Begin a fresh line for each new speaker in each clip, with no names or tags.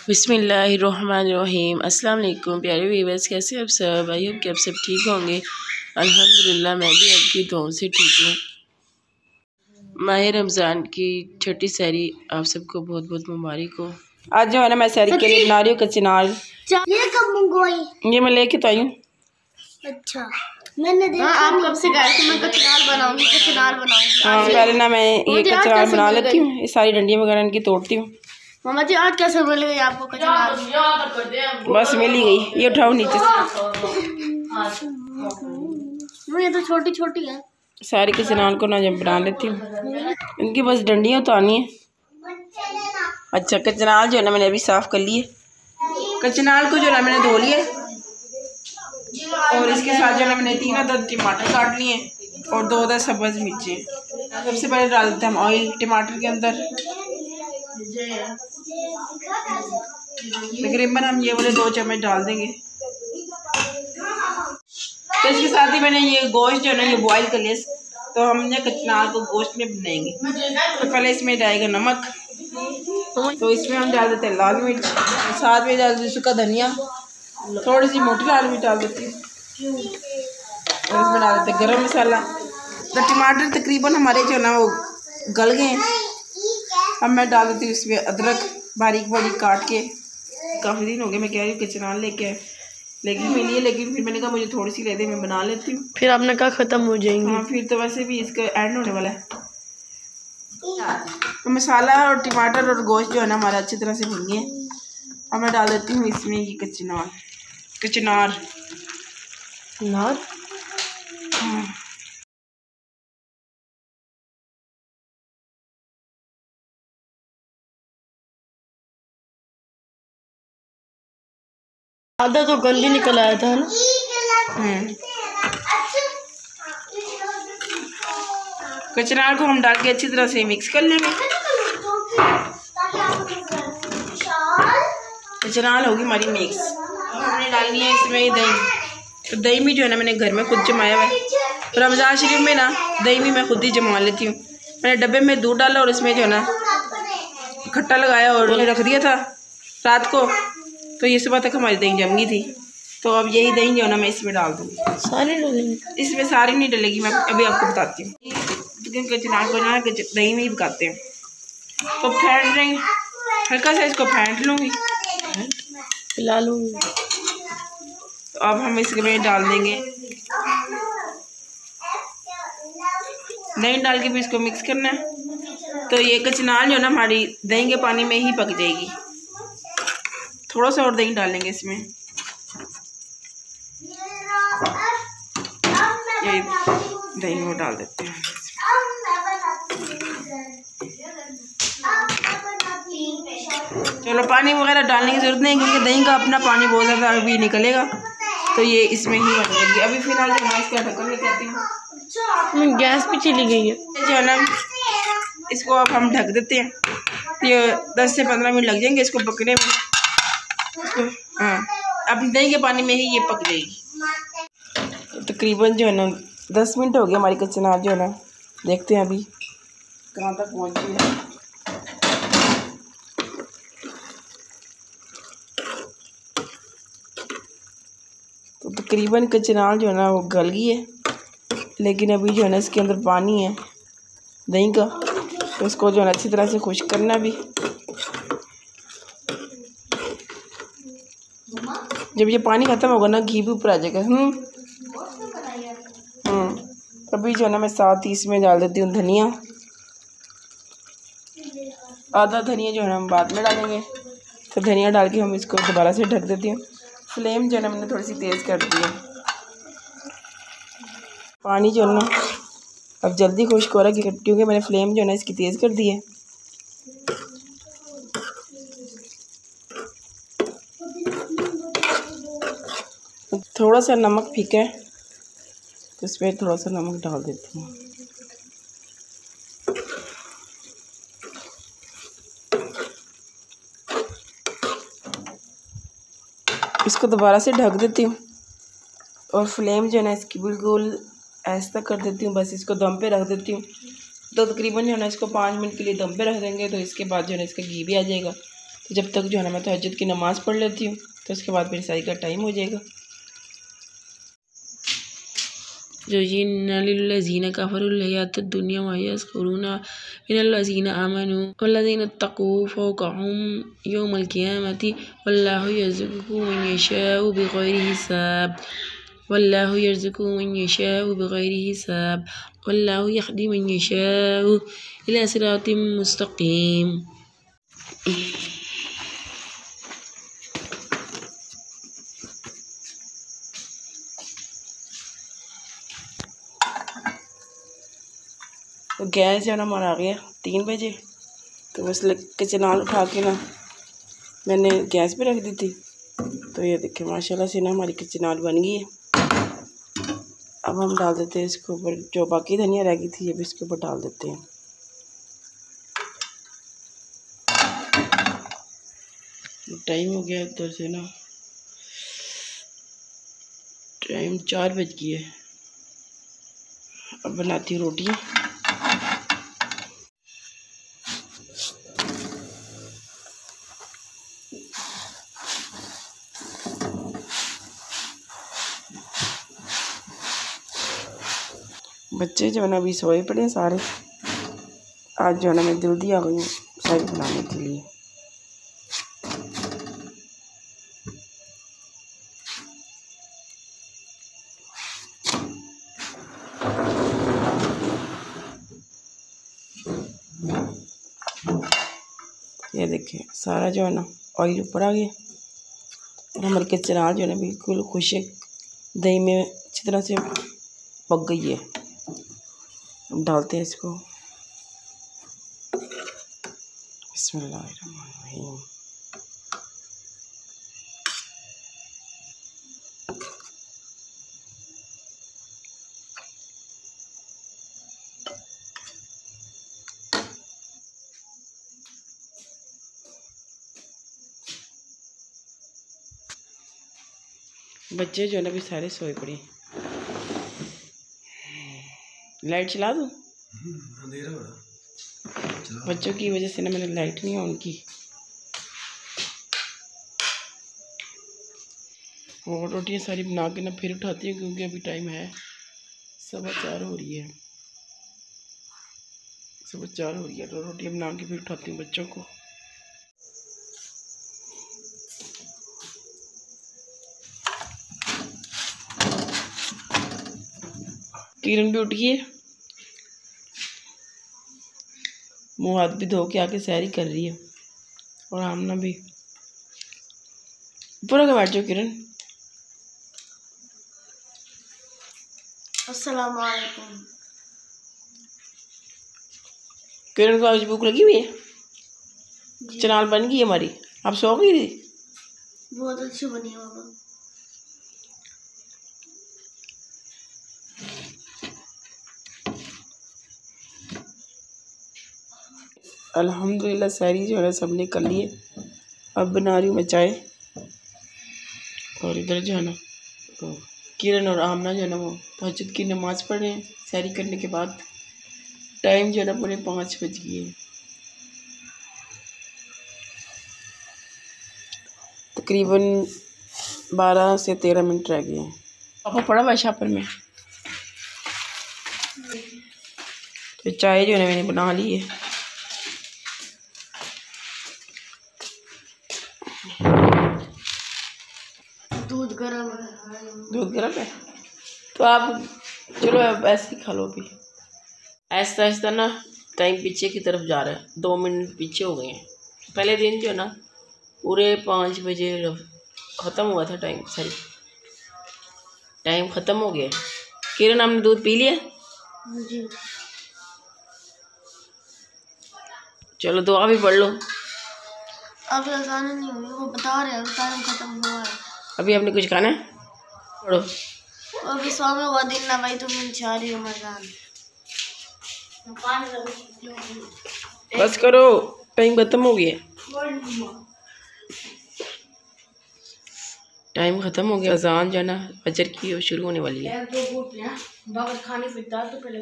बिस्मिल्लाहिर्रहमानिर्रहीम। अस्सलाम वालेकुम प्यारे व्यूअर्स, कैसे आप सब? आई होप कि आप सब ठीक होंगे। अल्हम्दुलिल्लाह मैं भी आपकी दुआओं से ठीक हूँ। माह रमज़ान की छठी सहरी आप सबको बहुत बहुत मुबारक हो। आज जो है ना मैं सहरी के लिए बना रही हूँ कचनाल। ये मैं लेके तो आई हूँ। अच्छा मैंने देखा। आप कब से गए थे? मैं कचनाल बनाऊंगी। हाँ पहले ना मैं ये कचनाल बना लेती हूँ। ये सारी डंडियाँ वगैरह इनकी तोड़ती हूँ। मामा जी आज कैसे मिल गई आपको कचनाल? बस मिल ही गई। ये उठाओ नीचे से। ये तो छोटी छोटी है। सारी कचनाल को ना जब बना लेती हूँ। इनकी बस डंडियाँ उतारनी है। अच्छा कचनाल जो है ना मैंने अभी साफ कर लिए। कचनाल को जो है मैंने धो लिया और इसके साथ जो है मैंने 3 अदद टमाटर काट लिए और 2 अदद सब्ज़ मिर्ची। सबसे पहले डाल देते हैं हम ऑयल टमाटर के अंदर। तकरीबन हम ये वाले 2 चम्मच डाल देंगे। तो इसके साथ ही मैंने ये गोश्त जो है ना ये बॉईल कर लिया। तो हमने कचनाल को गोश्त में बनाएंगे। तो पहले इसमें जाएगा नमक। तो इसमें हम डाल देते हैं लाल मिर्च, साथ में डाल देते सूखा धनिया, थोड़ी सी मोटी लाल मिर्च डाल देती हूँ और इसमें डाल देते हैं गरम मसाला। तो टमाटर तकरीबन हमारे जो है ना वो गल गए हैं। अब मैं डाल देती हूँ इसमें अदरक बारीक बारीक काट के। काफ़ी दिन हो गए मैं कह रही हूँ कचनाल लेके आए, लेकिन मिली है, लेकिन फिर मैंने कहा मुझे थोड़ी सी ले दे मैं बना लेती हूँ। फिर आपने कहा ख़त्म हो जाएंगी। हाँ फिर तो वैसे भी इसका एंड होने वाला है। तो मसाला और टमाटर और गोश्त जो है ना हमारा अच्छी तरह से भुन गए। अब मैं डाल देती हूँ इसमें ये कचनार। आधा तो गंदी निकल आया था ना। कचनार को हम डाल के अच्छी तरह से मिक्स कर लेंगे। कचनाल होगी हमारी मिक्स। हमने डालनी है इसमें दही। तो दही भी जो है ना मैंने घर में खुद जमाया हुआ है। तो रमज़ान शरीफ में ना दही भी मैं खुद ही जमा लेती हूँ। मैंने डब्बे में दूध डाला और इसमें जो है ना खट्टा लगाया और रख दिया था रात को। तो ये सुबह तक हमारी दही जम गई थी। तो अब यही दही जो है ना मैं इसमें डाल दूँगी। सारी डालेंगे? इसमें सारी नहीं डलेगी, मैं अभी आपको बताती हूँ। क्योंकि कचनाल को ना दही में ही पकाते हैं। तो फेंट रही हल्का सा इसको फेंट लूँगी, पिला लूँगी। तो अब हम इसमें डाल देंगे दही डाल के भी इसको मिक्स करना है। तो ये कचनाल जो है ना हमारी दही के पानी में ही पक जाएगी। थोड़ा सा और दही डालेंगे इसमें। ये दही वो डाल देते हैं। चलो पानी वगैरह डालने की ज़रूरत नहीं क्योंकि दही का अपना पानी बहुत ज़्यादा अभी निकलेगा। तो ये इसमें ही बन जाएगी। अभी फिलहाल जो मैं इसका ढक्कन लगाती हूँ। गैस भी चली गई है जो है ना। इसको अब हम ढक देते हैं। ये 10 से 15 मिनट लग जाएंगे इसको पकने में। हाँ अब दही के पानी में ही ये पक जाएगी। तकरीबन जो है ना 10 मिनट हो गए हमारी कचनाल जो है ना। देखते हैं अभी कहाँ तक पहुँची है। तो तकरीबन कचनाल जो है ना वो गल गई है, लेकिन अभी जो है ना इसके अंदर पानी है दही का। तो इसको जो है ना अच्छी तरह से खुश्क करना भी। जब ये पानी ख़त्म होगा ना घी भी ऊपर आ जाएगा। अभी जो है ना मैं साथ ही इसमें डाल देती हूँ धनिया। आधा धनिया जो है ना हम बाद में डालेंगे। तो धनिया डाल के हम इसको दोबारा से ढक देती हूँ। फ्लेम जो है ना मैंने थोड़ी सी तेज़ कर दी है। पानी जो है ना अब जल्दी खुश्क हो रहा है क्योंकि मैंने फ्लेम जो है ना इसकी तेज़ कर दी है। थोड़ा सा नमक फीका है तो इसमें थोड़ा सा नमक डाल देती हूँ। इसको दोबारा से ढक देती हूँ और फ्लेम जो है ना इसकी बिल्कुल ऐसा कर देती हूँ। बस इसको दम पे रख देती हूँ। तो तकरीबन जो है ना इसको 5 मिनट के लिए दम पे रख देंगे। तो इसके बाद जो है ना इसका घी भी आ जाएगा। तो जब तक जो है ना मैं तहज्जुद की नमाज़ पढ़ लेती हूँ, तो उसके बाद मेरी सारी का टाइम हो जाएगा। ज़ुय्यिना कफ़रुल हयातुद दुनिया व यस्ख़ुरूना मिनल्लज़ीना आमनू वल्लज़ीना इत्तक़ू फ़ौक़हुम यौमल क़ियामति वल्लाहु यर्ज़ुक़ु मन यशाअ बिग़ैरि हिसाब वल्लाहु यर्ज़ुक़ु मन यशाअ बिग़ैरि हिसाब वल्लाहु यहदी मन यशाअ इला सिरातिम मुस्तक़ीम। तो गैस जो है ना हमारा आ गया 3 बजे। तो बस कचनाल उठा के ना मैंने गैस पे रख दी थी। तो ये देखिए माशाल्लाह से ना हमारी कचनाल बन गई है। अब हम डाल देते हैं इसके ऊपर जो बाकी धनिया रह गई थी, ये भी इसके ऊपर डाल देते हैं। टाइम हो गया इधर से ना, टाइम 4 बज गई है। अब बनाती हूँ रोटी। बच्चे जो है ना अभी सोए पड़े हैं सारे। आज जो है ना मैं जल्दी आ गई हूँ सारी बनाने के लिए। ये देखिए सारा जो है ना ऑयल ऊपर आ गया और हमारी कचनाल जो है ना बिल्कुल खुशक दही में अच्छी तरह से पक गई है। अब डालते हैं इसको। बिस्मिल्लाहिर्रहमानिर्रहीम। बच्चे जो है ना अभी सारे सोए पड़े। लाइट चला दूँ? अंधेरा हो रहा। बच्चों की वजह से ना मैंने लाइट नहीं ऑन की। और रोटियाँ सारी बना के ना फिर उठाती हूँ क्योंकि अभी टाइम है 4:15 हो रही है। 4:15 हो रही है तो रोटियाँ बना के फिर उठाती हूँ बच्चों को। किरण भी उठ गई है, मुँह हाथ भी धो के आके सैरी कर रही है। और आमना भी पूरा के बैठ जाओ। किरण
अस्सलाम वालेकुम।
किरण को आज भूख लगी हुई है। चनाल बन गई है हमारी। आप सो गई थी?
बहुत अच्छी बनी है बाबा।
अल्हम्दुलिल्लाह सैरी जो है सबने कर ली है। अब बना रही हूँ मैं चाय। और इधर जो है ना किरण और आमना जो है ना वो तहज्जुद की नमाज़ पढ़ रहे हैं सैरी करने के बाद। टाइम जो है ना 5:45 बज गई है। तकरीबन 12 से 13 मिनट रह गए हैं। पापा पड़ा हुआ शापर में। तो चाय जो है ना मैंने बना ली है।
दूध गर्म है।
दूध गर्म है तो आप चलो अब ऐसे ही खा लो। भी ऐसा ऐसा ना टाइम पीछे की तरफ जा रहा है। 2 मिनट पीछे हो गए हैं। पहले दिन जो है ना पूरे 5 बजे ख़त्म हुआ था टाइम। सॉरी टाइम ख़त्म हो गया। किरण आपने दूध पी लिया?
जी।
चलो दुआ भी पढ़ लो।
अभी अज़ान नहीं हुई, वो बता रहे हैं टाइम खत्म हुआ है।
अभी आपने कुछ खाना है? पढ़ो।
अभी स्वामी व दिन ना भाई तुम इंशारी रमजान।
बस करो टाइम खत्म हो गया। टाइम ख़त्म हो गया। अजान जो है ना फजर की शुरू होने वाली है।
खाने फिरता तो पहले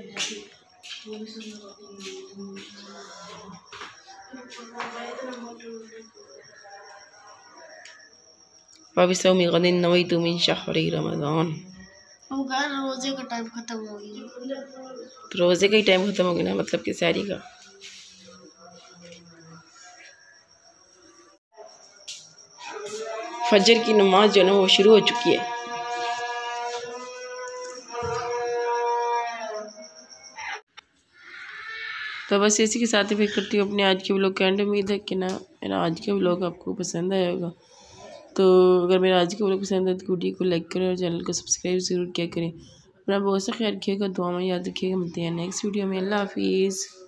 वबिसौमि गदिन नवैतु मिन शहरि रमज़ान।
वो कहा रोजे का टाइम खत्म हो गया।
तो रोज़े का ही टाइम ख़त्म हो गया ना, मतलब कि सहरी का। फजर की नमाज जो है ना वो शुरू हो चुकी है। तो बस इसी के साथ ही फिर करती हूँ अपने आज के व्लॉग का एंड। उम्मीद है कि ना मेरा आज का व्लॉग आपको पसंद आया होगा। तो अगर मेरा आज का व्लॉग पसंद है तो वीडियो को लाइक करें और चैनल को सब्सक्राइब ज़रूर किया करें। अपना बहुत सा ख्याल रखिएगा, दुआ में याद रखिएगा। मिलते हैं नेक्स्ट वीडियो में। अल्लाह हाफिज़।